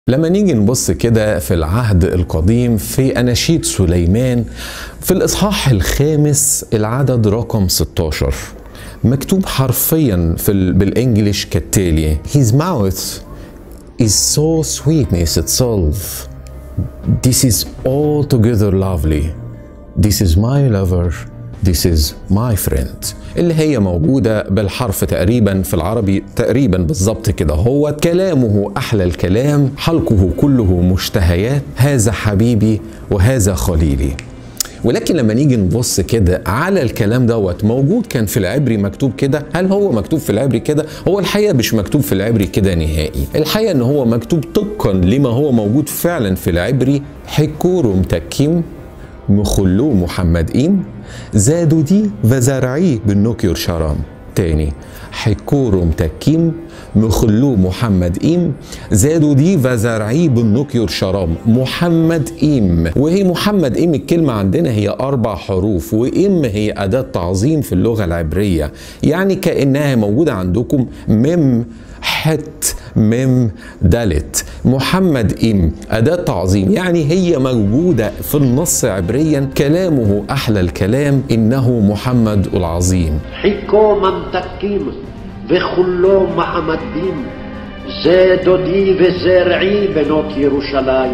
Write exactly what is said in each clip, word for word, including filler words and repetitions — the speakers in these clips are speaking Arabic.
لما نيجي نبص كده في العهد القديم في أناشيد سليمان في الإصحاح الخامس العدد رقم ستاشر مكتوب حرفيا في ال... بالإنجليش كالتالي: His mouth is so sweetness itself. This is altogether lovely. This is my lover. This is my friend. اللي هي موجودة بالحرف تقريبا في العربي تقريبا بالظبط كده، هو كلامه أحلى الكلام، حلقه كله مشتهيات، هذا حبيبي وهذا خليلي. ولكن لما نيجي نبص كده على الكلام دوت موجود كان في العبري مكتوب كده، هل هو مكتوب في العبري كده؟ هو الحقيقة مش مكتوب في العبري كده نهائي، الحقيقة ان هو مكتوب طبقا لما هو موجود فعلا في العبري: حكورو متكيم مخلو محمدين زادوا دي وزرعيه بالنوكيور شرام. تاني: حكورو متكيم مخلو محمد إيم زادوا دي وزرعيه بالنوكيور شرام. محمد إيم، وهي محمد إيم الكلمة عندنا هي أربع حروف، وإيم هي أداة تعظيم في اللغة العبرية، يعني كأنها موجودة عندكم مم حت مم دالت. محمد إيم أداة تعظيم، يعني هي موجودة في النص عبريا: كلامه أحلى الكلام، إنه محمد العظيم. حكو ممتكيم وخلو محمدين زادوا دي وزرعي بنوت يروشلايم.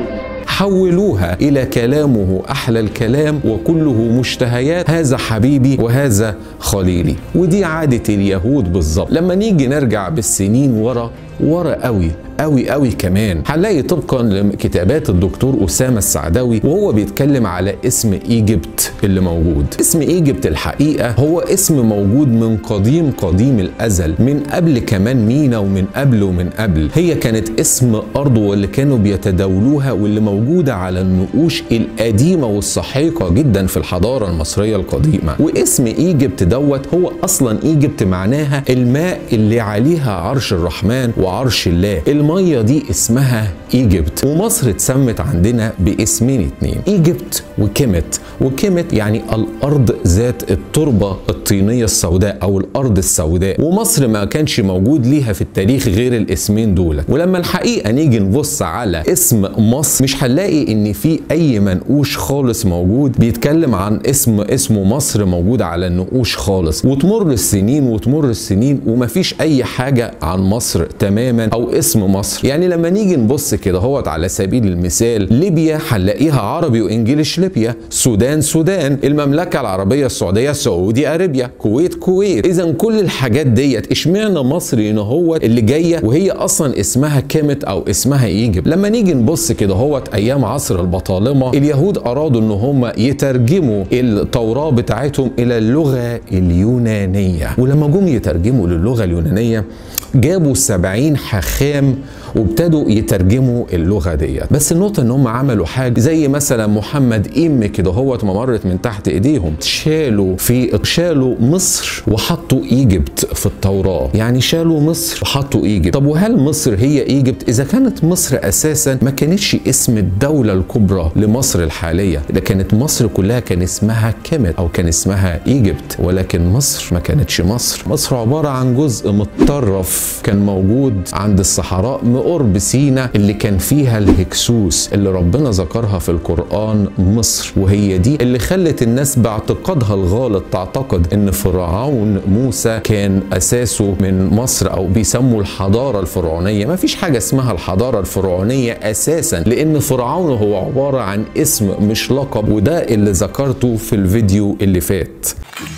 حولوها إلى كلامه أحلى الكلام وكله مشتهيات، هذا حبيبي وهذا خليلي. ودي عادة اليهود بالظبط. لما نيجي نرجع بالسنين ورا ورا قوي قوي قوي كمان هنلاقي طبقا لكتابات الدكتور أسامة السعداوي وهو بيتكلم على اسم إيجيبت اللي موجود. اسم إيجيبت الحقيقة هو اسم موجود من قديم قديم الأزل، من قبل كمان مينا ومن قبل ومن قبل. هي كانت اسم أرض واللي كانوا بيتداولوها واللي موجودة على النقوش القديمة والسحيقة جدا في الحضارة المصرية القديمة. واسم إيجيبت دوت هو أصلا إيجيبت معناها الماء اللي عليها عرش الرحمن وعرش الله. المية دي اسمها إيجيبت. ومصر اتسمت عندنا باسمين اتنين: إيجيبت وكيمت. وكيمت يعني الأرض ذات التربة الطينية السوداء أو الأرض السوداء، ومصر ما كانش موجود ليها في التاريخ غير الاسمين دول. ولما الحقيقة نيجي نبص على اسم مصر مش هنلاقي إن في أي منقوش خالص موجود بيتكلم عن اسم اسمه مصر موجود على النقوش خالص. وتمر السنين وتمر السنين ومفيش أي حاجة عن مصر تماما أو اسم مصر. يعني لما نيجي نبص كده هوت على سبيل المثال، ليبيا هنلاقيها عربي وانجليش ليبيا، سودان سودان، المملكه العربيه السعوديه سعودي ارابيا، كويت كويت. اذا كل الحاجات ديت اشمعنى مصر هنا هو اللي جايه وهي اصلا اسمها كيمت او اسمها ايجيبت؟ لما نيجي نبص كده هوت ايام عصر البطالمه اليهود ارادوا ان هم يترجموا التوراه بتاعتهم الى اللغه اليونانيه، ولما جم يترجموا للغه اليونانيه جابوا سبعين حاخام وابتدوا يترجموا اللغه ديت. بس النقطه ان هم عملوا حاجه زي مثلا محمد إيم كده هوت ما مرت من تحت ايديهم، شالوا في شالوا مصر وحطوا ايجيبت في التوراه، يعني شالوا مصر وحطوا ايجيبت. طب وهل مصر هي ايجيبت؟ اذا كانت مصر اساسا ما كانتش اسم الدوله الكبرى لمصر الحاليه، ده كانت مصر كلها كان اسمها كيمت او كان اسمها ايجيبت، ولكن مصر ما كانتش مصر. مصر عباره عن جزء متطرف كان موجود عند الصحراء قرب سينا اللي كان فيها الهكسوس اللي ربنا ذكرها في القرآن مصر، وهي دي اللي خلت الناس باعتقادها الغلط تعتقد ان فرعون موسى كان اساسه من مصر او بيسموا الحضارة الفرعونية. ما فيش حاجة اسمها الحضارة الفرعونية اساسا، لان فرعون هو عبارة عن اسم مش لقب، وده اللي ذكرته في الفيديو اللي فات.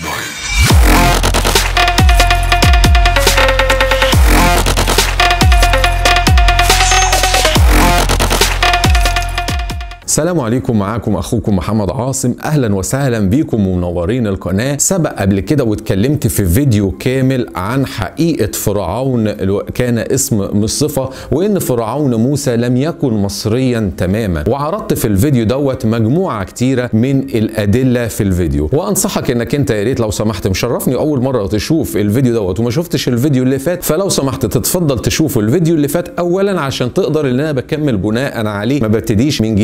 السلام عليكم، معاكم اخوكم محمد عاصم، اهلا وسهلا بيكم ومنورين القناه. سبق قبل كده واتكلمت في فيديو كامل عن حقيقه فرعون كان اسم مش صفه، وان فرعون موسى لم يكن مصريا تماما، وعرضت في الفيديو دوت مجموعه كتيره من الادله في الفيديو. وانصحك انك انت يا ريت لو سمحت، مشرفني اول مره تشوف الفيديو دوت وما شفتش الفيديو اللي فات، فلو سمحت تتفضل تشوف الفيديو اللي فات اولا عشان تقدر اللي انا بكمل بناء عليه، ما ببتديش من جديد في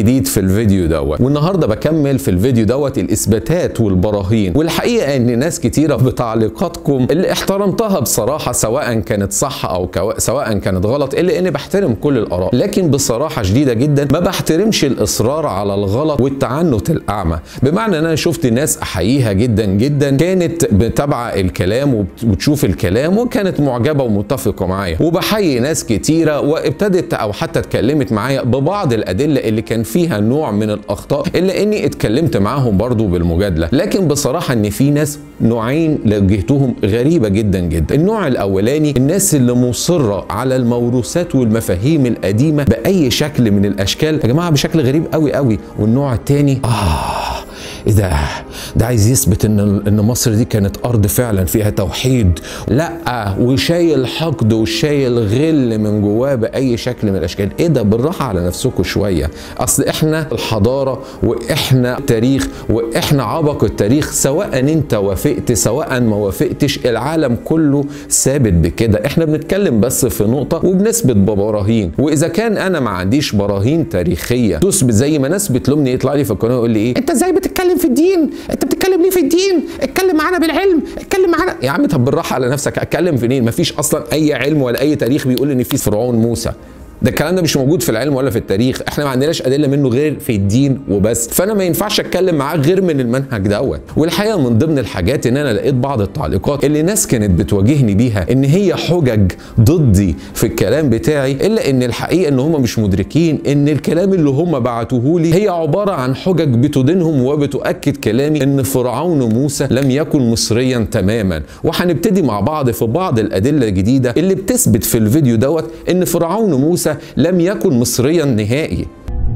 الفيديو دوت، والنهارده بكمل في الفيديو دوت الاثباتات والبراهين. والحقيقه ان ناس كتيره بتعليقاتكم اللي احترمتها بصراحه سواء كانت صح او كو... سواء كانت غلط، الا اني بحترم كل الاراء، لكن بصراحه شديده جدا ما بحترمش الاصرار على الغلط والتعنت الاعمى. بمعنى ان انا شفت ناس احييها جدا جدا كانت متابعه الكلام وبتشوف الكلام وكانت معجبه ومتفقه معايا، وبحيي ناس كتيره وابتدت او حتى اتكلمت معايا ببعض الادله اللي كان فيها نوع من الاخطاء، الا اني اتكلمت معاهم برضو بالمجادله. لكن بصراحه ان في ناس نوعين لجهتهم غريبه جدا جدا. النوع الاولاني الناس اللي مصره على الموروثات والمفاهيم القديمه باي شكل من الاشكال يا جماعه بشكل غريب قوي قوي. والنوع الثاني اه ايه ده؟ ده عايز يثبت ان ان مصر دي كانت ارض فعلا فيها توحيد، لا وشايل حقد وشايل غل من جواه باي شكل من الاشكال. ايه ده؟ بالراحه على نفسكم شويه، اصل احنا الحضاره واحنا التاريخ واحنا عبق التاريخ، سواء انت وافقت سواء ما وافقتش العالم كله ثابت بكده. احنا بنتكلم بس في نقطه وبنثبت ببراهين، واذا كان انا ما عنديش براهين تاريخيه تثبت، زي ما ناس بتلومني يطلع لي في القناه يقول لي ايه انت ازاي بتتكلم في الدين؟ انت بتتكلم ليه في الدين؟ اتكلم معانا بالعلم، اتكلم معانا يا عم. طب بالراحه على نفسك، اتكلم في مين؟ مفيش اصلا اي علم ولا اي تاريخ بيقول ان في فرعون موسى. ده الكلام ده مش موجود في العلم ولا في التاريخ، احنا ما عندناش ادله منه غير في الدين وبس. فانا ما ينفعش اتكلم معاه غير من المنهج دوت. والحقيقه من ضمن الحاجات ان انا لقيت بعض التعليقات اللي ناس كانت بتواجهني بيها ان هي حجج ضدي في الكلام بتاعي، الا ان الحقيقه ان هم مش مدركين ان الكلام اللي هم بعتوه لي هي عباره عن حجج بتدينهم وبتؤكد كلامي ان فرعون موسى لم يكن مصريا تماما. وهنبتدي مع بعض في بعض الادله الجديده اللي بتثبت في الفيديو دوت ان فرعون موسى لم يكن مصريا نهائي.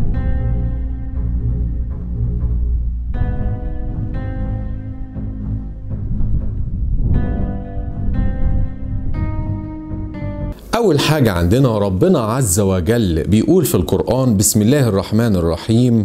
أول حاجة عندنا ربنا عز وجل بيقول في القرآن بسم الله الرحمن الرحيم: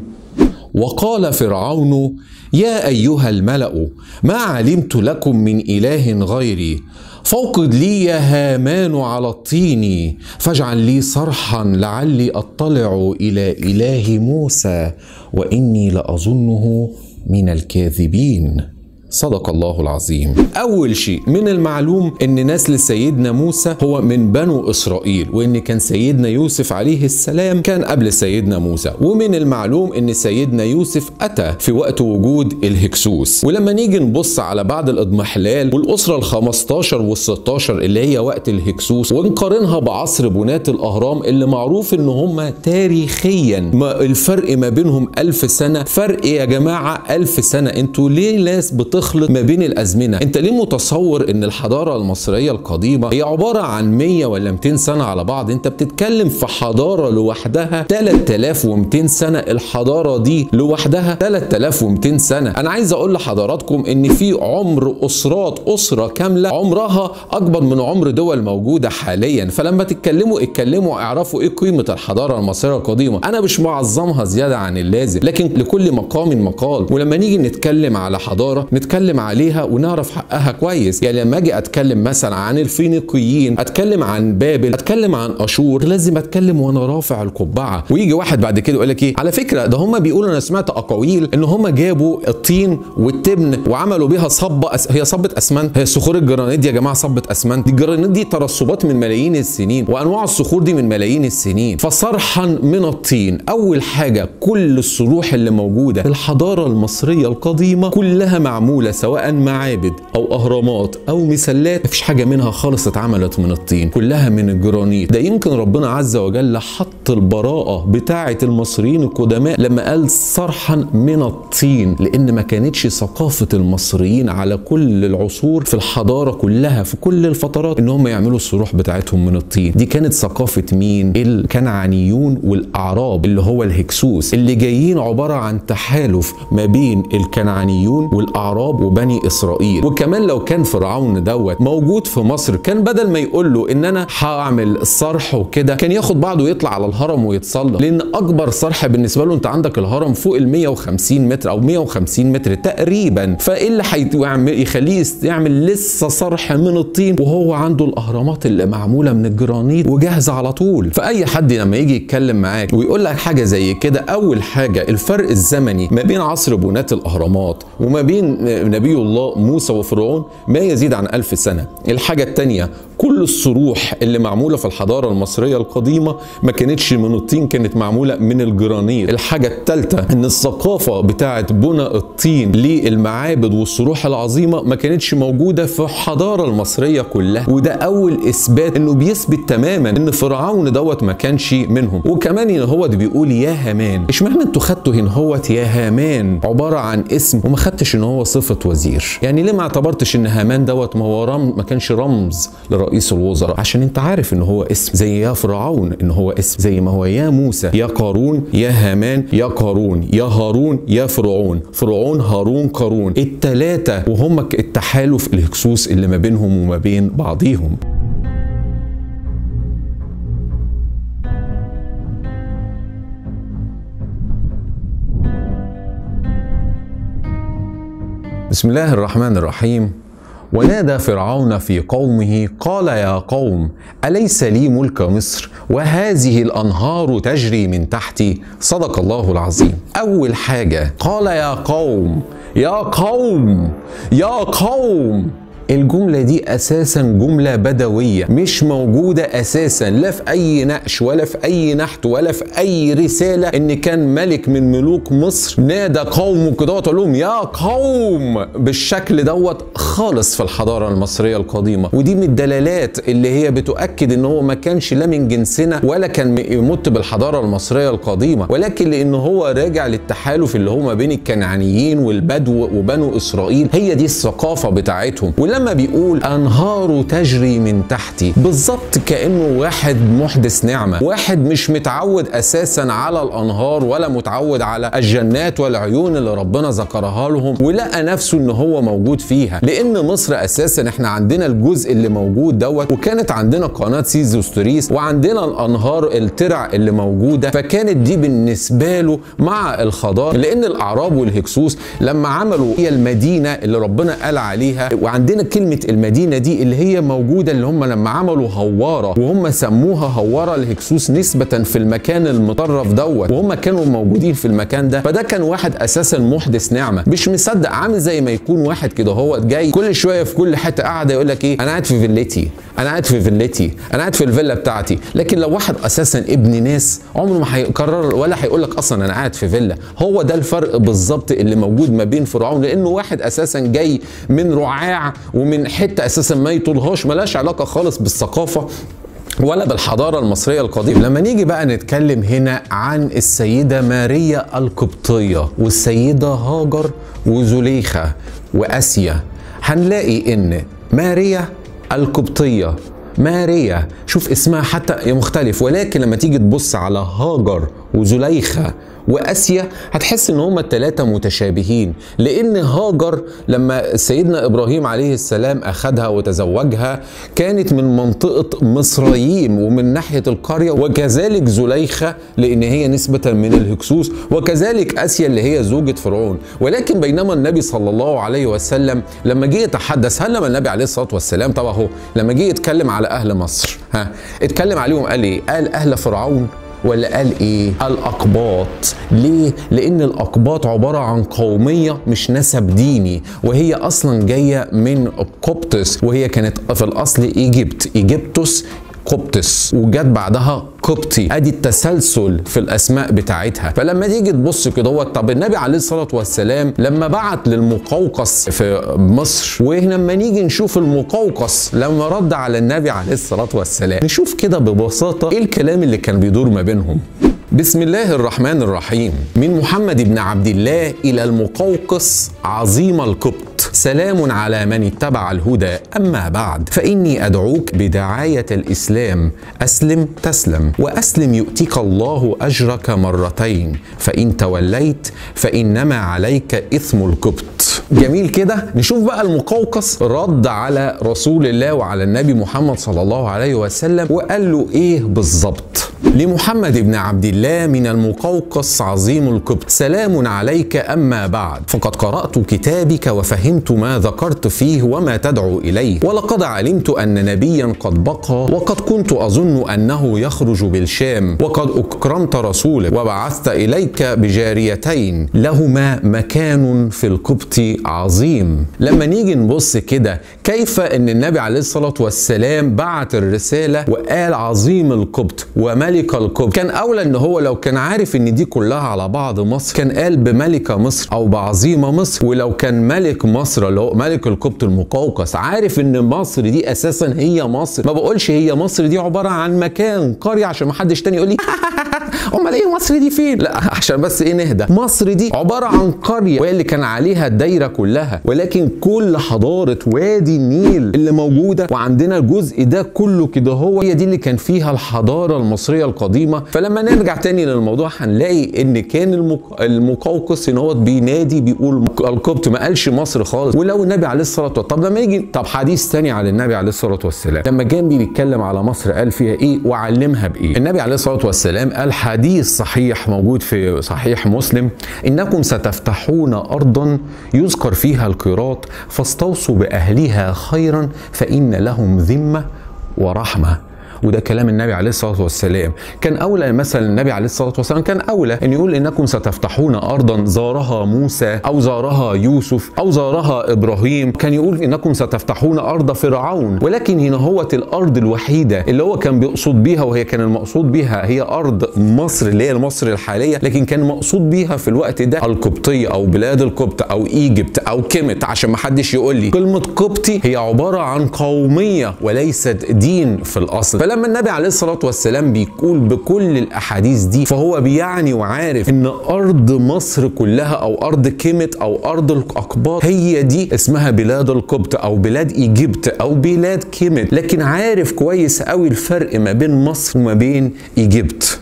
وقال فرعون يا أيها الملأ ما علمت لكم من إله غيري فاوقد لي يا هامان على الطين فاجعل لي صرحا لعلي أطلع إلى إله موسى وإني لأظنه من الكاذبين. صدق الله العظيم. أول شيء من المعلوم إن نسل سيدنا موسى هو من بنو إسرائيل، وإن كان سيدنا يوسف عليه السلام كان قبل سيدنا موسى. ومن المعلوم إن سيدنا يوسف أتى في وقت وجود الهكسوس. ولما نيجي نبص على بعض الإضمحلال والأسرة الخمستاشر والستاشر اللي هي وقت الهكسوس ونقارنها بعصر بناة الأهرام اللي معروف إن هم تاريخيا ما الفرق ما بينهم ألف سنة. فرق يا جماعة ألف سنة. أنتوا ليه ناس بتخلط ما بين الازمنه؟ انت ليه متصور ان الحضاره المصريه القديمه هي عباره عن مية ولا مئتين سنه على بعض؟ انت بتتكلم في حضاره لوحدها تلاتة آلاف ومئتين سنه. الحضاره دي لوحدها تلاتة آلاف ومئتين سنه. انا عايز اقول لحضراتكم ان في عمر اسرات اسره كامله عمرها اكبر من عمر دول موجوده حاليا. فلما تتكلموا اتكلموا اعرفوا ايه قيمه الحضاره المصريه القديمه. انا مش معظمها زياده عن اللازم، لكن لكل مقام مقال. ولما نيجي نتكلم على حضاره نتكلم عليها ونعرف حقها كويس. يعني لما اجي اتكلم مثلا عن الفينيقيين، اتكلم عن بابل، اتكلم عن اشور، لازم اتكلم وانا رافع القبعه. ويجي واحد بعد كده يقول لك ايه على فكره ده هم بيقولوا، انا سمعت اقاويل ان هم جابوا الطين والتبن وعملوا بيها صبه أس... هي صبه اسمنت. هي صخور الجرانيت دي يا جماعه صبه اسمنت. دي الجرانيت دي ترسبات من ملايين السنين، وانواع الصخور دي من ملايين السنين. فصرحا من الطين. اول حاجه كل الصروح اللي موجوده في الحضاره المصريه القديمه كلها معموله سواء معابد او اهرامات او مسلات، مفيش حاجه منها خالص اتعملت من الطين، كلها من الجرانيت. ده يمكن ربنا عز وجل حط البراءه بتاعه المصريين القدماء لما قال صرحا من الطين، لان ما كانتش ثقافه المصريين على كل العصور في الحضاره كلها في كل الفترات ان هم يعملوا الصروح بتاعتهم من الطين. دي كانت ثقافه مين؟ الكنعانيون والاعراب اللي هو الهكسوس، اللي جايين عباره عن تحالف ما بين الكنعانيون والاعراب الأعراب وبني إسرائيل. وكمان لو كان فرعون دوت موجود في مصر كان بدل ما يقول له إن أنا هعمل الصرح وكده كان ياخد بعضه ويطلع على الهرم ويتصلى، لأن أكبر صرح بالنسبة له أنت عندك الهرم فوق ال مية وخمسين متر أو مية وخمسين متر تقريبا، فإيه اللي هيخليه يعمل لسه صرح من الطين وهو عنده الأهرامات اللي معمولة من الجرانيت وجاهزة على طول؟ فأي حد لما يجي يتكلم معاك ويقول لك حاجة زي كده، أول حاجة الفرق الزمني ما بين عصر بناة الأهرامات وما بين نبي الله موسى وفرعون ما يزيد عن ألف سنة. الحاجة التانية كل الصروح اللي معمولة في الحضارة المصرية القديمة ما كانتش من الطين، كانت معمولة من الجرانيت. الحاجة الثالثة ان الثقافة بتاعت بنى الطين للمعابد والصروح العظيمة ما كانتش موجودة في الحضارة المصرية كلها، وده اول اثبات انه بيثبت تماما ان فرعون دوت ما كانش منهم. وكمان ان هو ده بيقول يا هامان، اشمعنى انتوا خدتوا هنا هوت يا هامان عبارة عن اسم وما خدتش ان هو صفة وزير؟ يعني ليه ما اعتبرتش ان هامان دوت ما هو رم ما كانش رمز رئيس الوزراء؟ عشان انت عارف ان هو اسم، زي يا فرعون ان هو اسم، زي ما هو يا موسى يا قارون يا هامان يا قارون يا هارون يا فرعون، فرعون هارون قارون، التلاتة وهم التحالف الهكسوس اللي ما بينهم وما بين بعضيهم. بسم الله الرحمن الرحيم. ونادى فرعون في قومه قال يا قوم أليس لي ملك مصر وهذه الأنهار تجري من تحتي؟ صدق الله العظيم. أول حاجة قال يا قوم يا قوم يا قوم. الجملة دي أساسا جملة بدوية مش موجودة أساسا لا في أي نقش ولا في أي نحت ولا في أي رسالة إن كان ملك من ملوك مصر نادى قومه كده وقال لهم يا قوم بالشكل دوت خالص في الحضارة المصرية القديمة. ودي من الدلالات اللي هي بتؤكد إن هو ما كانش لا من جنسنا ولا كان يمت بالحضارة المصرية القديمة، ولكن لأن هو راجع للتحالف اللي هو ما بين الكنعانيين والبدو وبنو إسرائيل، هي دي الثقافة بتاعتهم. لما بيقول أنهار تجري من تحتي بالظبط كأنه واحد محدث نعمة، واحد مش متعود أساسا على الأنهار ولا متعود على الجنات والعيون اللي ربنا ذكرها لهم، ولقى نفسه إن هو موجود فيها. لأن مصر أساسا إحنا عندنا الجزء اللي موجود دوت، وكانت عندنا قناة سيزوستريس وعندنا الأنهار الترع اللي موجودة، فكانت دي بالنسبة له مع الخضار. لأن الأعراب والهكسوس لما عملوا هي المدينة اللي ربنا قال عليها، وعندنا كلمة المدينة دي اللي هي موجودة اللي هم لما عملوا هوارة وهم سموها هوارة الهكسوس نسبة في المكان المطرف دوت، وهم كانوا موجودين في المكان ده. فده كان واحد أساسا محدث نعمة مش مصدق، عامل زي ما يكون واحد كده هو جاي كل شوية في كل حتة قاعد يقول لك إيه أنا قاعد في فيلتي أنا قاعد في فيلتي أنا قاعد في الفيلا بتاعتي. لكن لو واحد أساسا ابن ناس عمره ما هيقرر ولا هيقول لك أصلا أنا قاعد في فيلا. هو ده الفرق بالظبط اللي موجود ما بين فرعون، لأنه واحد أساسا جاي من رعاع ومن حته اساسا ما يطولهاش ملاش علاقه خالص بالثقافه ولا بالحضاره المصريه القديمه. لما نيجي بقى نتكلم هنا عن السيده ماريا القبطيه والسيده هاجر وزليخه واسيا، هنلاقي ان ماريا القبطيه ماريا شوف اسمها حتى مختلف، ولكن لما تيجي تبص على هاجر وزليخه واسيا هتحس ان هما الثلاثه متشابهين. لان هاجر لما سيدنا ابراهيم عليه السلام اخذها وتزوجها كانت من منطقه مصريين ومن ناحيه القريه، وكذلك زليخه لان هي نسبه من الهكسوس، وكذلك اسيا اللي هي زوجة فرعون. ولكن بينما النبي صلى الله عليه وسلم لما جه يتحدث، هل لما النبي عليه الصلاه والسلام طبعا هو لما جه يتكلم على اهل مصر ها اتكلم عليهم قال ايه؟ قال اهل فرعون ولا قال ايه؟ الأقباط. ليه؟ لأن الأقباط عبارة عن قومية مش نسب ديني، وهي أصلا جاية من قبطس، وهي كانت في الأصل إيجيبت، إيجيبتوس قبطس، وجت بعدها قبطي. ادي التسلسل في الاسماء بتاعتها. فلما تيجي تبص كده، طب النبي عليه الصلاه والسلام لما بعت للمقوقس في مصر، ولما نيجي نشوف المقوقس لما رد على النبي عليه الصلاه والسلام، نشوف كده ببساطه ايه الكلام اللي كان بيدور ما بينهم. بسم الله الرحمن الرحيم. من محمد بن عبد الله إلى المقوقس عظيم القبط، سلام على من اتبع الهدى، أما بعد فإني أدعوك بدعاية الإسلام، أسلم تسلم، وأسلم يؤتيك الله أجرك مرتين، فإن توليت فإنما عليك إثم القبط. جميل كده. نشوف بقى المقوقس رد على رسول الله وعلى النبي محمد صلى الله عليه وسلم وقال له ايه بالظبط. لمحمد بن عبد الله من المقوقس عظيم القبط: سلام عليك، أما بعد، فقد قرأت كتابك وفهمت ما ذكرت فيه وما تدعو إليه، ولقد علمت أن نبيا قد بقى، وقد كنت أظن أنه يخرج بالشام، وقد أكرمت رسولك وبعثت إليك بجاريتين لهما مكان في القبط عظيم. لما نيجي نبص كده كيف أن النبي عليه الصلاة والسلام بعت الرسالة وقال عظيم القبط وملك القبط، كان اولى ان هو لو كان عارف ان دي كلها على بعض مصر كان قال بملكة مصر او بعظيمة مصر. ولو كان ملك مصر اللي هو ملك القبط المقوقس عارف ان مصر دي اساسا هي مصر، ما بقولش هي مصر دي عبارة عن مكان قرية عشان ما حدش تاني يقول لي امال ايه مصر دي فين؟ لا، عشان بس ايه نهدى. مصر دي عبارة عن قرية وهي اللي كان عليها الدايرة كلها، ولكن كل حضارة وادي النيل اللي موجودة وعندنا الجزء ده كله كده هو هي دي اللي كان فيها الحضارة المصرية القديمة. فلما نرجع تاني للموضوع هنلاقي ان كان المقوقس ان هو بينادي بيقول القبط، ما قالش مصر خالص. ولو النبي عليه الصلاة والسلام، طب لما يجي طب حديث تاني على النبي عليه الصلاة والسلام لما كان بيتكلم على مصر قال فيها ايه وعلمها بايه. النبي عليه الصلاة والسلام قال حديث صحيح موجود في صحيح مسلم: انكم ستفتحون ارضا يذكر فيها القيراط فاستوصوا باهلها خيرا فان لهم ذمة ورحمة. وده كلام النبي عليه الصلاة والسلام. كان أولى مثلا النبي عليه الصلاة والسلام كان أولى أن يقول إنكم ستفتحون أرضا زارها موسى أو زارها يوسف أو زارها إبراهيم، كان يقول إنكم ستفتحون أرض فرعون. ولكن هنا هو الأرض الوحيدة اللي هو كان بيقصد بيها، وهي كان المقصود بيها هي أرض مصر اللي هي مصر الحالية، لكن كان مقصود بيها في الوقت ده القبطية أو بلاد القبط أو إيجيبت أو كيمت، عشان ما حدش يقول لي كلمة قبطي هي عبارة عن قومية وليست دين في الأصل. لما النبي عليه الصلاة والسلام بيقول بكل الأحاديث دي فهو بيعني وعارف إن أرض مصر كلها أو أرض كيمت أو أرض الأقباط هي دي اسمها بلاد القبط أو بلاد إيجيبت أو بلاد كيمت، لكن عارف كويس قوي الفرق ما بين مصر وما بين إيجيبت.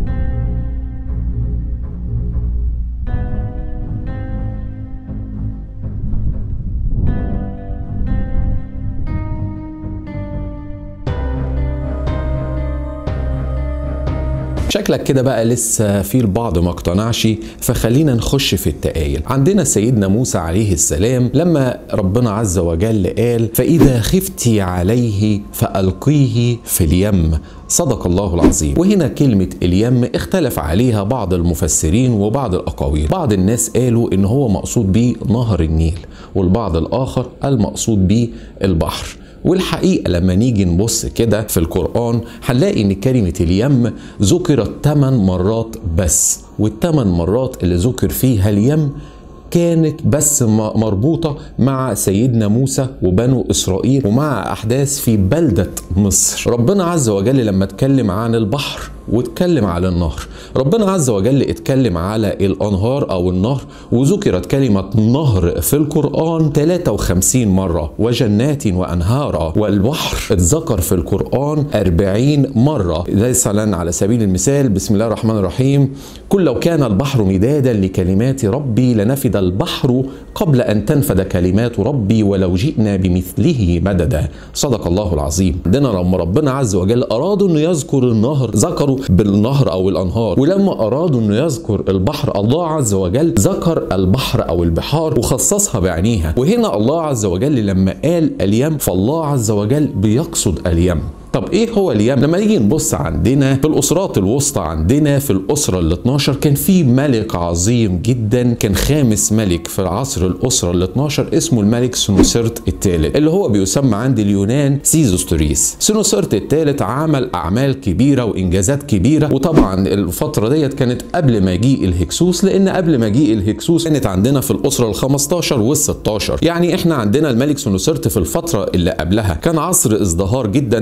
شكلك كده بقى لسه في البعض ما اقتنعش، فخلينا نخش في التآيل. عندنا سيدنا موسى عليه السلام لما ربنا عز وجل قال: فإذا خفتي عليه فألقيه في اليم. صدق الله العظيم. وهنا كلمة اليم اختلف عليها بعض المفسرين وبعض الأقاويل. بعض الناس قالوا إن هو مقصود بيه نهر النيل، والبعض الآخر المقصود بيه البحر. والحقيقة لما نيجي نبص كده في القرآن هنلاقي ان كلمة اليم ذكرت ثمان مرات بس، والثمان مرات اللي ذكر فيها اليم كانت بس مربوطة مع سيدنا موسى وبنو إسرائيل ومع أحداث في بلدة مصر. ربنا عز وجل لما اتكلم عن البحر واتكلم على النهر، ربنا عز وجل اتكلم على الأنهار أو النهر وذكرت كلمة نهر في القرآن ثلاثة وخمسين مرة، وجنات وأنهارا. والبحر اتذكر في القرآن أربعين مرة. مثلا على سبيل المثال بسم الله الرحمن الرحيم: قل لو كان البحر مدادا لكلمات ربي لنفد البحر قبل أن تنفد كلمات ربي ولو جئنا بمثله مددا. صدق الله العظيم. عندنا لما ربنا عز وجل أرادوا أنه يذكر النهر ذكروا بالنهر أو الأنهار، ولما أرادوا أنه يذكر البحر الله عز وجل ذكر البحر أو البحار وخصصها بعينيها. وهنا الله عز وجل لما قال اليم فالله عز وجل بيقصد اليم. طب ايه هو اليم؟ لما نيجي نبص عندنا في الاسرات الوسطى، عندنا في الاسره ال اتناشر كان في ملك عظيم جدا، كان خامس ملك في عصر الاسره ال اتناشر اسمه الملك سنوسرت الثالث، اللي هو بيسمى عند اليونان سيزوستوريس. سنوسرت الثالث عمل اعمال كبيره وانجازات كبيره، وطبعا الفتره ديت كانت قبل مجيء الهكسوس، لان قبل مجيء الهكسوس كانت عندنا في الاسره ال خمستاشر وال ستاشر. يعني احنا عندنا الملك سنوسرت في الفتره اللي قبلها كان عصر ازدهار جدا، والملك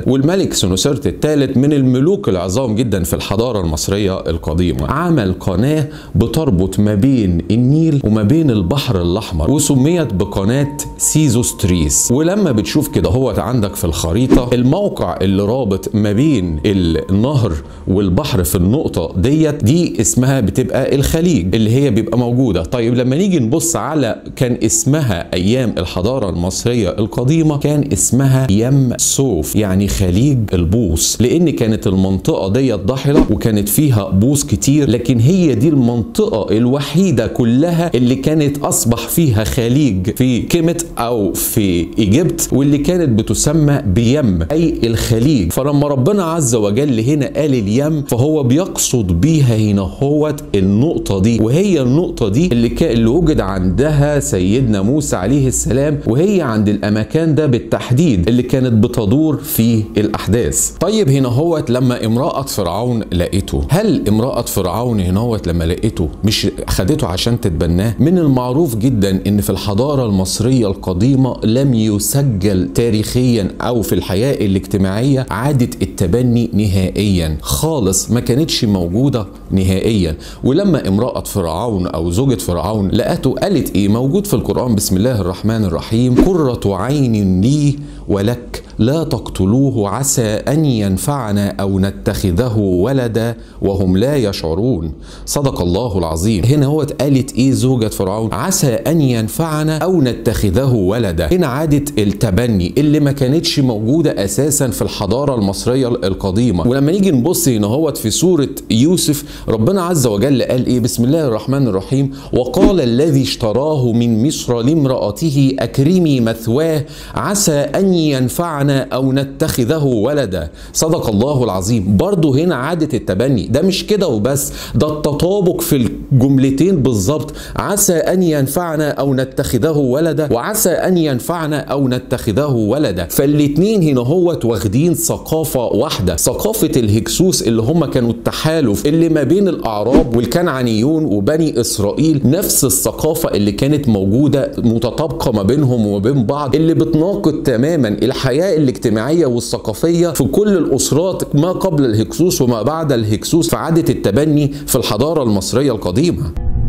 الملك سنوسرت الثالث من الملوك العظام جدا في الحضارة المصرية القديمة، عمل قناة بتربط ما بين النيل وما بين البحر الأحمر وسميت بقناة سيزوستريس. ولما بتشوف كده هو عندك في الخريطة الموقع اللي رابط ما بين النهر والبحر في النقطة ديت، دي اسمها بتبقى الخليج اللي هي بيبقى موجودة. طيب لما نيجي نبص على كان اسمها أيام الحضارة المصرية القديمة كان اسمها يم سوف، يعني خليج البوص، لأن كانت المنطقة ديت ضاحلة وكانت فيها بوص كتير، لكن هي دي المنطقة الوحيدة كلها اللي كانت أصبح فيها خليج في كيمت أو في إيجيبت، واللي كانت بتسمى بيم أي الخليج. فلما ربنا عز وجل هنا قال اليم فهو بيقصد بيها هنا هو النقطة دي، وهي النقطة دي اللي كان اللي وجد عندها سيدنا موسى عليه السلام، وهي عند الأماكن ده بالتحديد اللي كانت بتدور في الأحداث. طيب هنا هو لما امرأة فرعون لقيته، هل امرأة فرعون هنا هو لما لقيته مش خدته عشان تتبناه؟ من المعروف جدا ان في الحضارة المصرية القديمة لم يسجل تاريخيا او في الحياة الاجتماعية عادة التبني نهائيا خالص، ما كانتش موجودة نهائيا. ولما امرأة فرعون او زوجة فرعون لقته قالت ايه؟ موجود في القرآن بسم الله الرحمن الرحيم: قرة عين لي ولك لا تقتلوه عسى أن ينفعنا أو نتخذه ولدا وهم لا يشعرون. صدق الله العظيم. هنا هو قالت إيه زوجة فرعون؟ عسى أن ينفعنا أو نتخذه ولدا. هنا عادة التبني اللي ما كانتش موجودة أساسا في الحضارة المصرية القديمة. ولما نيجي نبص هنا هو في سورة يوسف ربنا عز وجل قال إيه؟ بسم الله الرحمن الرحيم: وقال الذي اشتراه من مصر لامرأته أكرمي مثواه عسى أن ينفعنا أو نتخذه ولدا. صدق الله العظيم. برضو هنا عادة التبني ده مش كده وبس، ده التطابق في الجملتين بالظبط، عسى أن ينفعنا أو نتخذه ولدا وعسى أن ينفعنا أو نتخذه ولدا. فالاتنين هنا هو واخدين ثقافة واحدة، ثقافة الهكسوس اللي هم كانوا التحالف اللي ما بين الأعراب والكنعانيون وبني إسرائيل، نفس الثقافة اللي كانت موجودة متطابقة ما بينهم وبين بعض، اللي بتناقض تماما الحياة الاجتماعية والثقافية في كل الأسرات ما قبل الهكسوس وما بعد الهكسوس في عادة التبني في الحضارة المصرية القديمة.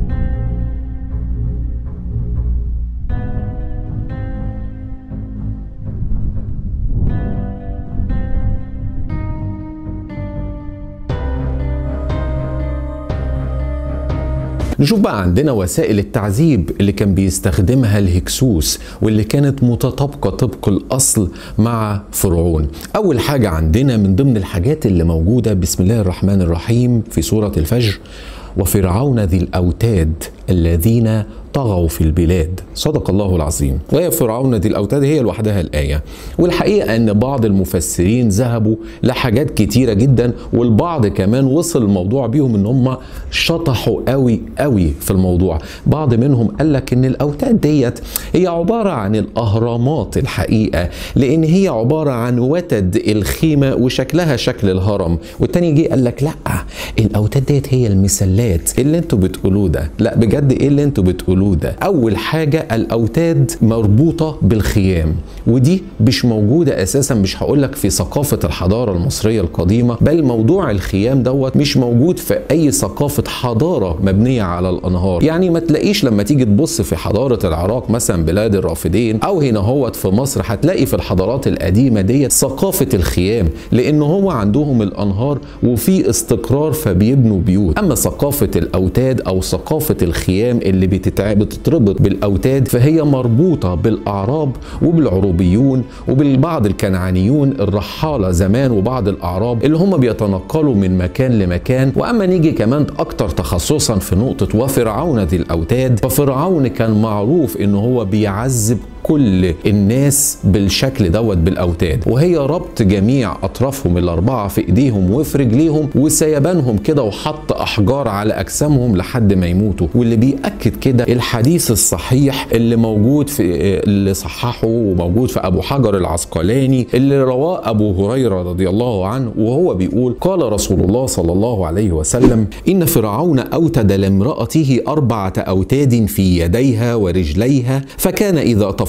نشوف بقى عندنا وسائل التعذيب اللي كان بيستخدمها الهكسوس واللي كانت متطابقة طبق الأصل مع فرعون. أول حاجة عندنا من ضمن الحاجات اللي موجودة بسم الله الرحمن الرحيم في سورة الفجر: وفرعون ذي الأوتاد الذين طغوا في البلاد. صدق الله العظيم. وهي فرعون ذي الأوتاد هي لوحدها الآية. والحقيقة أن بعض المفسرين ذهبوا لحاجات كتيرة جدا، والبعض كمان وصل الموضوع بيهم ان هم شطحوا قوي قوي في الموضوع. بعض منهم قال لك ان الأوتاد ديت هي عبارة عن الأهرامات الحقيقة، لأن هي عبارة عن وتد الخيمة وشكلها شكل الهرم. والتاني جه قال لك لا، الأوتاد ديت هي المسلات. اللي انتوا بتقولوه ده لا بجد، ايه اللي انتوا بتقولوه ده؟ اول حاجه الاوتاد مربوطه بالخيام، ودي مش موجوده اساسا، مش هقول لك في ثقافه الحضاره المصريه القديمه، بل موضوع الخيام دوت مش موجود في اي ثقافه حضاره مبنيه على الانهار. يعني ما تلاقيش لما تيجي تبص في حضاره العراق مثلا بلاد الرافدين، او هنا هوت في مصر هتلاقي في الحضارات القديمه ديت ثقافه الخيام، لان هو عندهم الانهار وفي استقرار فبيبنوا بيوت. اما ثقافه الاوتاد او ثقافه الخيام اللي بتتعب بتتربط بالاوتاد فهي مربوطه بالاعراب وبالعروبيون وبالبعض الكنعانيون الرحاله زمان وبعض الاعراب اللي هم بيتنقلوا من مكان لمكان. واما نيجي كمان اكتر تخصصا في نقطه وفرعون ذي الاوتاد، ففرعون كان معروف ان هو بيعذب كل الناس بالشكل دوت بالاوتاد، وهي ربط جميع اطرافهم الاربعه في ايديهم وفي رجليهم وسيبانهم كده وحط احجار على اجسامهم لحد ما يموتوا. واللي بيأكد كده الحديث الصحيح اللي موجود في اللي صححه وموجود في ابو حجر العسقلاني اللي رواه ابو هريره رضي الله عنه، وهو بيقول: قال رسول الله صلى الله عليه وسلم: ان فرعون اوتد لامرأته اربعه اوتاد في يديها ورجليها، فكان اذا تفرق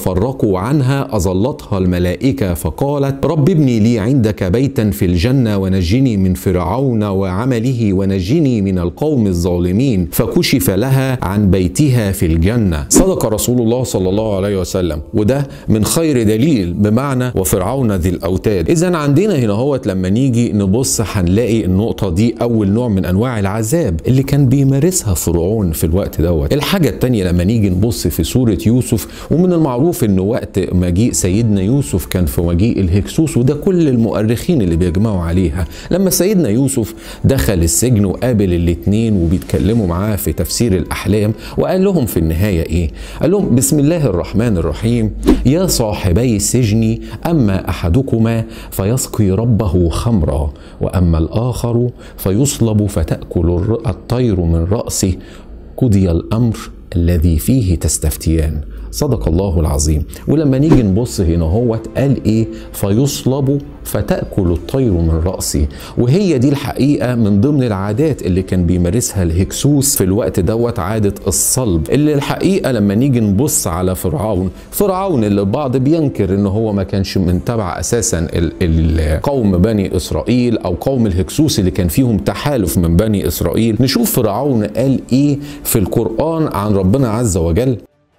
تفرقوا عنها أظلتها الملائكة فقالت رب ابني لي عندك بيتا في الجنة ونجني من فرعون وعمله ونجني من القوم الظالمين، فكشف لها عن بيتها في الجنة. صدق رسول الله صلى الله عليه وسلم، وده من خير دليل، بمعنى وفرعون ذي الأوتاد. إذا عندنا هنا هوت لما نيجي نبص هنلاقي النقطة دي أول نوع من أنواع العذاب اللي كان بيمارسها فرعون في الوقت دوت. الحاجة التانية لما نيجي نبص في سورة يوسف، ومن المعروف إنه وقت مجيء سيدنا يوسف كان في مجيء الهكسوس، وده كل المؤرخين اللي بيجمعوا عليها. لما سيدنا يوسف دخل السجن وقابل الاتنين وبيتكلموا معاه في تفسير الأحلام، وقال لهم في النهاية إيه؟ قال لهم بسم الله الرحمن الرحيم يا صاحبي السجن أما أحدكما فيسقي ربه خمرا وأما الآخر فيصلب فتأكل الطير من رأسه قضي الأمر الذي فيه تستفتيان. صدق الله العظيم. ولما نيجي نبص هنا هو قال ايه؟ فيصلب فتأكل الطير من رأسه. وهي دي الحقيقة من ضمن العادات اللي كان بيمارسها الهكسوس في الوقت دوت، عادة الصلب، اللي الحقيقة لما نيجي نبص على فرعون فرعون اللي البعض بينكر ان هو ما كانش من تبع اساسا القوم بني اسرائيل او قوم الهكسوس اللي كان فيهم تحالف من بني اسرائيل. نشوف فرعون قال ايه في القرآن عن ربنا عز وجل.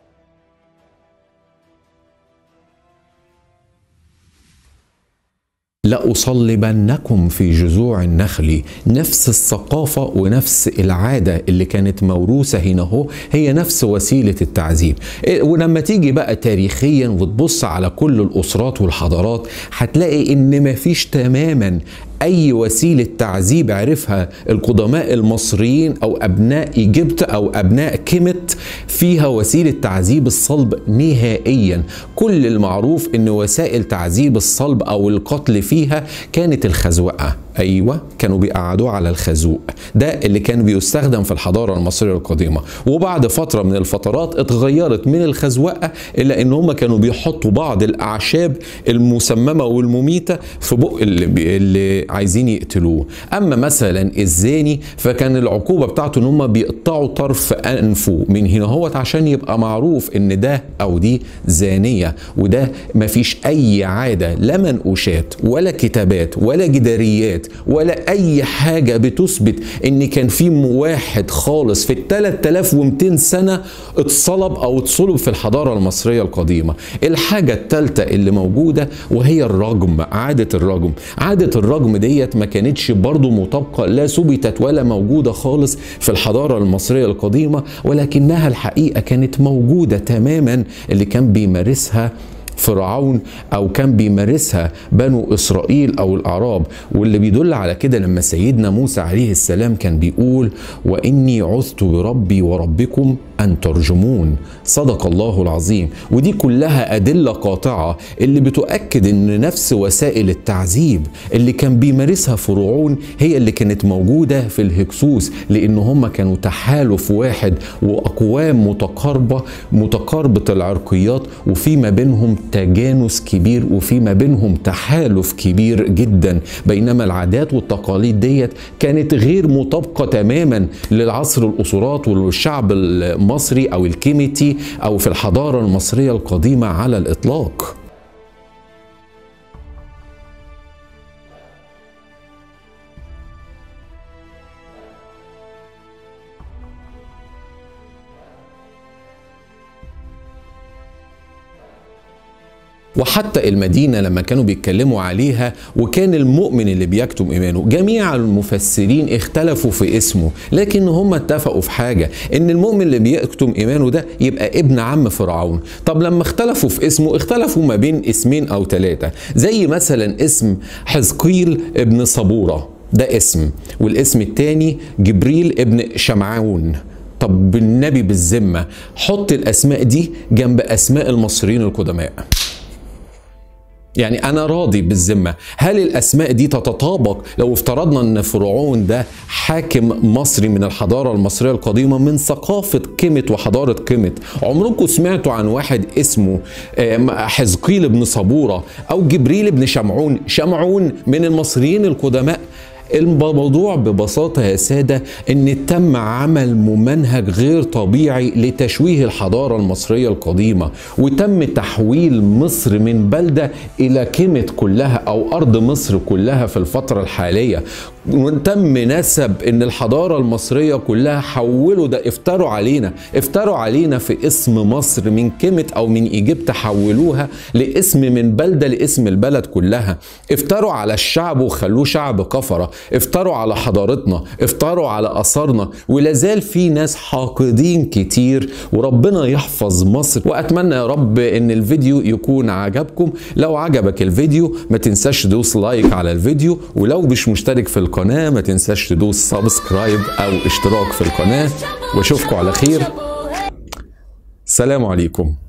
لأصلبنكم في جذوع النخل. نفس الثقافة ونفس العادة اللي كانت موروثة هنا هو هي نفس وسيلة التعذيب. ولما تيجي بقى تاريخيا وتبص على كل الأسرات والحضارات هتلاقي إن مفيش تماما أي وسيلة تعذيب عرفها القدماء المصريين أو أبناء إيجيبت أو أبناء كيمت فيها وسيلة تعذيب الصلب نهائيا. كل المعروف إن وسائل تعذيب الصلب أو القتل فيها كانت الخزوقة. أيوة، كانوا بيقعدوه على الخازوق، ده اللي كان بيستخدم في الحضارة المصرية القديمة. وبعد فترة من الفترات اتغيرت من الخزوقة، إلا إن هم كانوا بيحطوا بعض الأعشاب المسممة والمميتة في بق اللي, بي... اللي عايزين يقتلوه. أما مثلا الزاني فكان العقوبة بتاعته إن هم بيقطعوا طرف أنفه من هنا هوت عشان يبقى معروف إن ده أو دي زانية. وده مفيش أي عادة، لا منقوشات ولا كتابات ولا جداريات ولا اي حاجة بتثبت ان كان في واحد خالص في الثلاثة آلاف ومئتين سنة اتصلب او اتصلب في الحضارة المصرية القديمة. الحاجة الثالثة اللي موجودة وهي الرجم، عادة الرجم. عادة الرجم ديت ما كانتش برضو مطابقة، لا ثبتت ولا موجودة خالص في الحضارة المصرية القديمة، ولكنها الحقيقة كانت موجودة تماما، اللي كان بيمارسها فرعون او كان بيمارسها بنو اسرائيل او الاعراب. واللي بيدل على كده لما سيدنا موسى عليه السلام كان بيقول واني عذت بربي وربكم ان ترجمون. صدق الله العظيم. ودي كلها ادله قاطعه اللي بتؤكد ان نفس وسائل التعذيب اللي كان بيمارسها فرعون هي اللي كانت موجوده في الهكسوس، لان هم كانوا تحالف واحد واقوام متقاربه متقاربه العرقيات، وفي ما بينهم تجانس كبير وفي ما بينهم تحالف كبير جدا. بينما العادات والتقاليد ديت كانت غير مطابقة تماما للعصر الأسرات والشعب المصري أو الكيميتي أو في الحضارة المصرية القديمة على الإطلاق. وحتى المدينة لما كانوا بيتكلموا عليها وكان المؤمن اللي بيكتم إيمانه، جميع المفسرين اختلفوا في اسمه، لكن هم اتفقوا في حاجة، إن المؤمن اللي بيكتم إيمانه ده يبقى ابن عم فرعون. طب لما اختلفوا في اسمه اختلفوا ما بين اسمين أو ثلاثة، زي مثلا اسم حزقيل ابن صبورة، ده اسم، والاسم الثاني جبريل ابن شمعون. طب بالنبي بالذمة حط الأسماء دي جنب أسماء المصريين القدماء. يعني أنا راضي بالذمة، هل الأسماء دي تتطابق لو افترضنا أن فرعون ده حاكم مصري من الحضارة المصرية القديمة من ثقافة كيمت وحضارة كيمت؟ عمركم سمعتوا عن واحد اسمه حزقيل بن صبورة أو جبريل بن شمعون؟ شمعون من المصريين القدماء. الموضوع ببساطة يا سادة ان تم عمل ممنهج غير طبيعي لتشويه الحضارة المصرية القديمة، وتم تحويل مصر من بلدة الى كيميت كلها او ارض مصر كلها في الفترة الحالية، وتم نسب ان الحضارة المصرية كلها حولوا ده، افتروا علينا افتروا علينا في اسم مصر من كيميت او من ايجيبت، حولوها لاسم من بلدة لاسم البلد كلها، افتروا على الشعب وخلوه شعب كفرة، افتروا على حضارتنا، افتروا على اثارنا، ولازال في ناس حاقدين كتير، وربنا يحفظ مصر. واتمنى يا رب ان الفيديو يكون عجبكم. لو عجبك الفيديو ما تنساش تدوس لايك على الفيديو، ولو مش مشترك في القناة ما تنساش تدوس سبسكرايب او اشتراك في القناة، واشوفكم على خير. السلام عليكم.